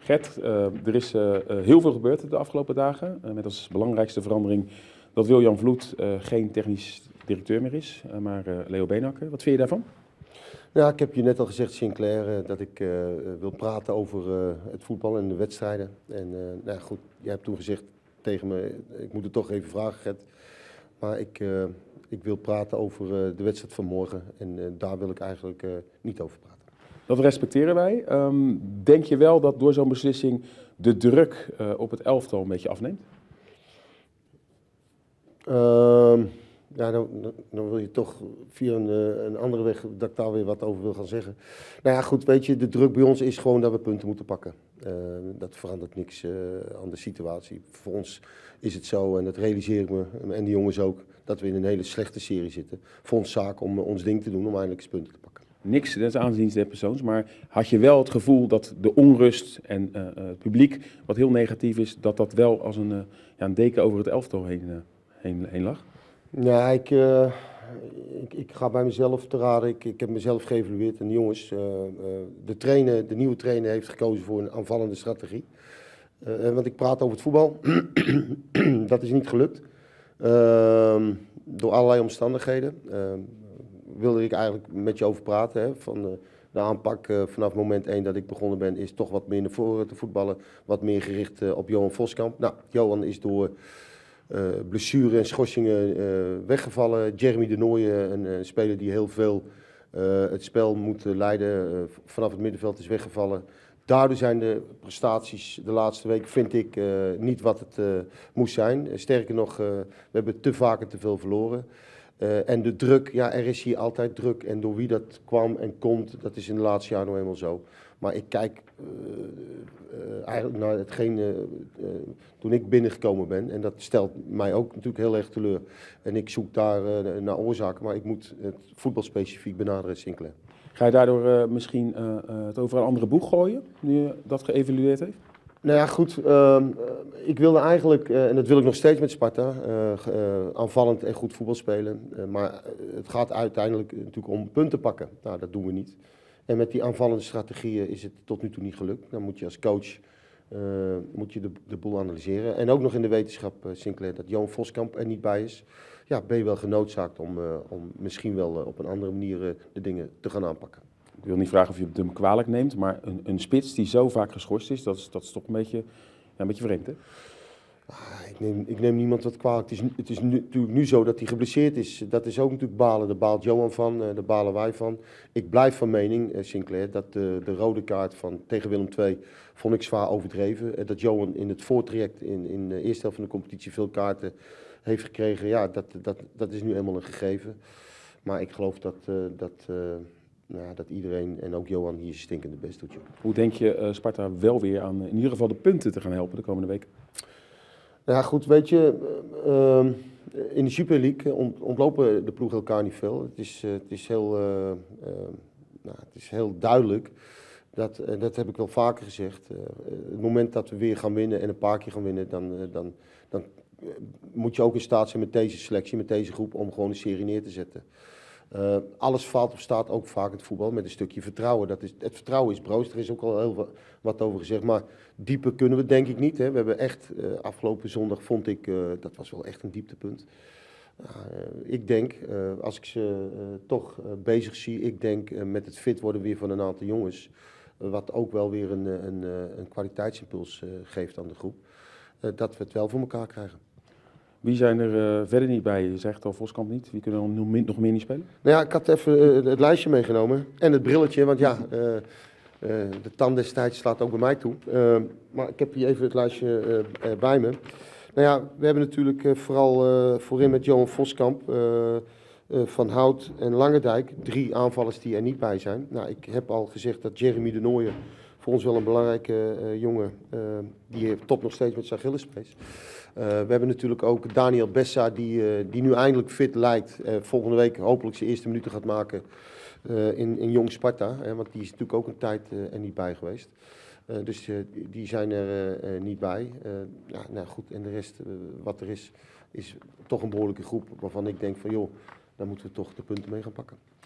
Gert, er is heel veel gebeurd de afgelopen dagen. Met als belangrijkste verandering dat Wiljan Vloed geen technisch directeur meer is, maar Leo Beenhakker. Wat vind je daarvan? Ja, ik heb je net al gezegd, Sinclair, dat ik wil praten over het voetbal en de wedstrijden. En nou goed, jij hebt toen gezegd tegen me, ik moet het toch even vragen, Gert. Maar ik wil praten over de wedstrijd van morgen en daar wil ik eigenlijk niet over praten. Dat respecteren wij. Denk je wel dat door zo'n beslissing de druk op het elftal een beetje afneemt? Ja, dan wil je toch via een andere weg dat ik daar weer wat over wil gaan zeggen. Nou ja, goed, weet je, de druk bij ons is gewoon dat we punten moeten pakken. Dat verandert niks aan de situatie. Voor ons is het zo, en dat realiseer ik me, en de jongens ook, dat we in een hele slechte serie zitten. Voor ons zaak om ons ding te doen, om eindelijk eens punten te pakken. Niks, dat is aanzien des persoons, maar had je wel het gevoel dat de onrust en het publiek, wat heel negatief is, dat wel als een deken over het elftal heen lag? Ja, ik ga bij mezelf te raden. Ik heb mezelf geëvalueerd en de jongens, de nieuwe trainer heeft gekozen voor een aanvallende strategie. Want ik praat over het voetbal, dat is niet gelukt. Door allerlei omstandigheden. Wilde ik eigenlijk met je over praten. Hè, van de aanpak vanaf moment 1 dat ik begonnen ben, is toch wat meer naar voren te voetballen. Wat meer gericht op Johan Voskamp. Nou, Johan is door blessure en schorsingen weggevallen. Jeremy de Nooijen, een speler die heel veel het spel moet leiden, vanaf het middenveld is weggevallen. Daardoor zijn de prestaties de laatste week, vind ik, niet wat het moest zijn. Sterker nog, we hebben te vaak en te veel verloren. En de druk, ja, er is hier altijd druk. En door wie dat kwam en komt, dat is in de laatste jaren nog helemaal zo. Maar ik kijk eigenlijk naar hetgeen toen ik binnengekomen ben. En dat stelt mij ook natuurlijk heel erg teleur. En ik zoek daar naar oorzaken, maar ik moet het voetbalspecifiek benaderen, Sinclair. Ga je daardoor misschien het over een andere boeg gooien, nu je dat geëvalueerd heeft? Nou ja, goed. Ik wilde eigenlijk, en dat wil ik nog steeds met Sparta, aanvallend en goed voetbal spelen. Maar het gaat uiteindelijk natuurlijk om punten pakken. Nou, dat doen we niet. En met die aanvallende strategieën is het tot nu toe niet gelukt. Dan moet je als coach moet je de boel analyseren. En ook nog in de wetenschap, Sinclair, dat Johan Voskamp er niet bij is. Ja, ben je wel genoodzaakt om misschien wel op een andere manier de dingen te gaan aanpakken. Ik wil niet vragen of je het hem kwalijk neemt, maar een spits die zo vaak geschorst is, dat is toch een beetje vreemd, hè? Ik neem niemand wat kwalijk. Het is natuurlijk nu zo dat hij geblesseerd is. Dat is ook natuurlijk balen. Daar baalt Johan van, daar balen wij van. Ik blijf van mening, Sinclair, dat de rode kaart tegen Willem II vond ik zwaar overdreven. Dat Johan in het voortraject in de eerste helft van de competitie veel kaarten heeft gekregen. Ja, dat is nu eenmaal een gegeven. Maar ik geloof dat iedereen en ook Johan hier zijn stinkende best doet. Hoe denk je Sparta wel weer aan in ieder geval de punten te gaan helpen de komende weken? Ja goed, weet je, in de Super League ontlopen de ploegen elkaar niet veel. Het is heel duidelijk, dat heb ik wel vaker gezegd, het moment dat we weer gaan winnen en een paar keer gaan winnen, dan moet je ook in staat zijn met deze selectie, met deze groep, om gewoon een serie neer te zetten. Alles valt of staat ook vaak in het voetbal met een stukje vertrouwen. Het vertrouwen is broos, er is ook al heel wat over gezegd, maar dieper kunnen we denk ik niet. Hè. We hebben echt, afgelopen zondag vond ik, dat was wel echt een dieptepunt. Ik denk, als ik ze toch bezig zie, ik denk met het fit worden weer van een aantal jongens, wat ook wel weer een kwaliteitsimpuls geeft aan de groep, dat we het wel voor elkaar krijgen. Wie zijn er verder niet bij? Je zegt al Voskamp niet. Wie kunnen er nog meer niet spelen? Nou ja, ik had even het lijstje meegenomen en het brilletje, want ja, de tand destijds slaat ook bij mij toe. Maar ik heb hier even het lijstje bij me. Nou ja, we hebben natuurlijk vooral voorin met Johan Voskamp, Van Hout en Langendijk 3 aanvallers die er niet bij zijn. Nou, ik heb al gezegd dat Jeremy de Nooijen voor ons wel een belangrijke jongen, die topt nog steeds met zijn Achillespees. We hebben natuurlijk ook Daniel Bessa, die nu eindelijk fit lijkt. Volgende week hopelijk zijn eerste minuten gaat maken in Jong Sparta. Want die is natuurlijk ook een tijd er niet bij geweest. Dus die zijn er niet bij. Ja, nou goed, en de rest wat er is toch een behoorlijke groep waarvan ik denk van joh, daar moeten we toch de punten mee gaan pakken.